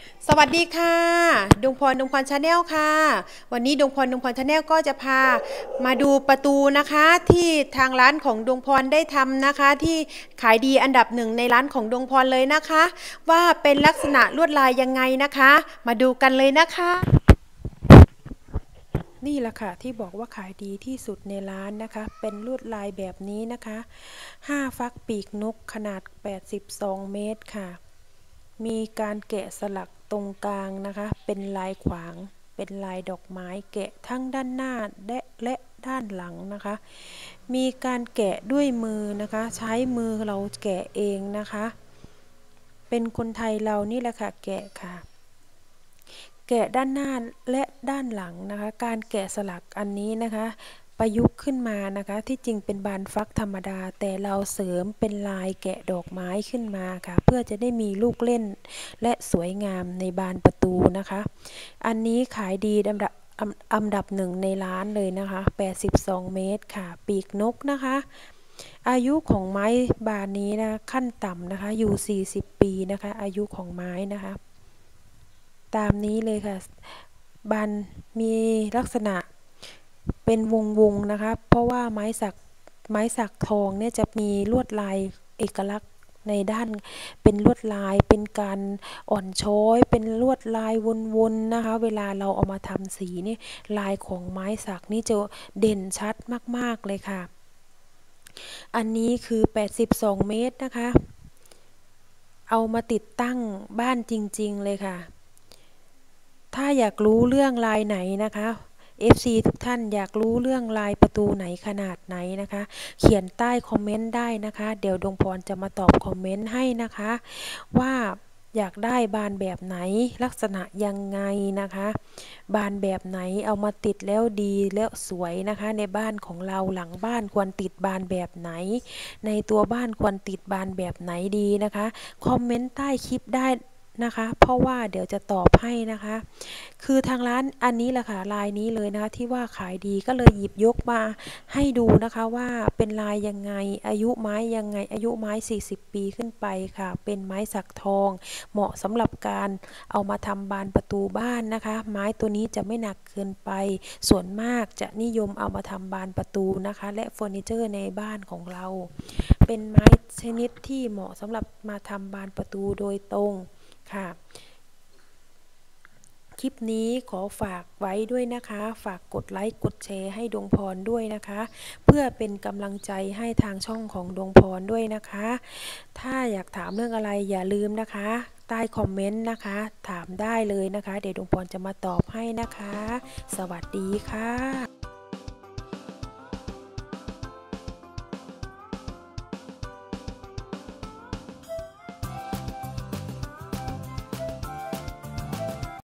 สวัสดีค่ะดงพรชาแนลค่ะวันนี้ดงพรชาแนลก็จะพามาดูประตูนะคะที่ทางร้านของดงพรได้ทำนะคะที่ขายดีอันดับหนึ่งในร้านของดงพรเลยนะคะว่าเป็นลักษณะลวดลายยังไงนะคะมาดูกันเลยนะคะนี่แหละค่ะที่บอกว่าขายดีที่สุดในร้านนะคะเป็นลวดลายแบบนี้นะคะ5ฟักปีกนกขนาด82เมตรค่ะมีการแกะสลักตรงกลางนะคะเป็นลายขวางเป็นลายดอกไม้แกะทั้งด้านหน้าและด้านหลังนะคะมีการแกะด้วยมือนะคะใช้มือเราแกะเองนะคะเป็นคนไทยเรานี่แหละค่ะแกะค่ะแกะด้านหน้าและด้านหลังนะคะการแกะสลักอันนี้นะคะประยุกต์ขึ้นมานะคะที่จริงเป็นบานฟักธรรมดาแต่เราเสริมเป็นลายแกะดอกไม้ขึ้นมาค่ะเพื่อจะได้มีลูกเล่นและสวยงามในบานประตูนะคะอันนี้ขายดีอันดับหนึ่งในร้านเลยนะคะ82เมตรค่ะปีกนกนะคะอายุของไม้บานนี้นะขั้นต่ำนะคะอยู่40ปีนะคะอายุของไม้นะคะตามนี้เลยค่ะบานมีลักษณะเป็นวงนะคะเพราะว่าไม้สักทองเนี่ยจะมีลวดลายเอกลักษณ์ในด้านเป็นลวดลายเป็นการอ่อนช้อยเป็นลวดลายวนๆนะคะเวลาเราเอามาทำสีนี่ลายของไม้สักนี่จะเด่นชัดมากๆเลยค่ะอันนี้คือ82เมตรนะคะเอามาติดตั้งบ้านจริงๆเลยค่ะถ้าอยากรู้เรื่องลายไหนนะคะ FC ทุกท่านอยากรู้เรื่องลายประตูไหนขนาดไหนนะคะเขียนใต้คอมเมนต์ได้นะคะเดี๋ยวดวงพรจะมาตอบคอมเมนต์ให้นะคะว่าอยากได้บานแบบไหนลักษณะยังไงนะคะบานแบบไหนเอามาติดแล้วดีแล้วสวยนะคะในบ้านของเราหลังบ้านควรติดบานแบบไหนในตัวบ้านควรติดบานแบบไหนดีนะคะคอมเมนต์ใต้คลิปได้นะคะเพราะว่าเดี๋ยวจะตอบให้นะคะคือทางร้านอันนี้แหละค่ะลายนี้เลยนะคะที่ว่าขายดีก็เลยหยิบยกมาให้ดูนะคะว่าเป็นลายยังไงอายุไม้ยังไงอายุไม้40ปีขึ้นไปค่ะเป็นไม้สักทองเหมาะสำหรับการเอามาทำบานประตูบ้านนะคะไม้ตัวนี้จะไม่หนักเกินไปส่วนมากจะนิยมเอามาทำบานประตูนะคะและเฟอร์นิเจอร์ในบ้านของเราเป็นไม้ชนิดที่เหมาะสำหรับมาทำบานประตูโดยตรงค่ะคลิปนี้ขอฝากไว้ด้วยนะคะฝากกดไลค์กดแชร์ให้ดวงพรด้วยนะคะเพื่อเป็นกำลังใจให้ทางช่องของดวงพรด้วยนะคะถ้าอยากถามเรื่องอะไรอย่าลืมนะคะใต้คอมเมนต์นะคะถามได้เลยนะคะเดี๋ยวดวงพรจะมาตอบให้นะคะสวัสดีค่ะ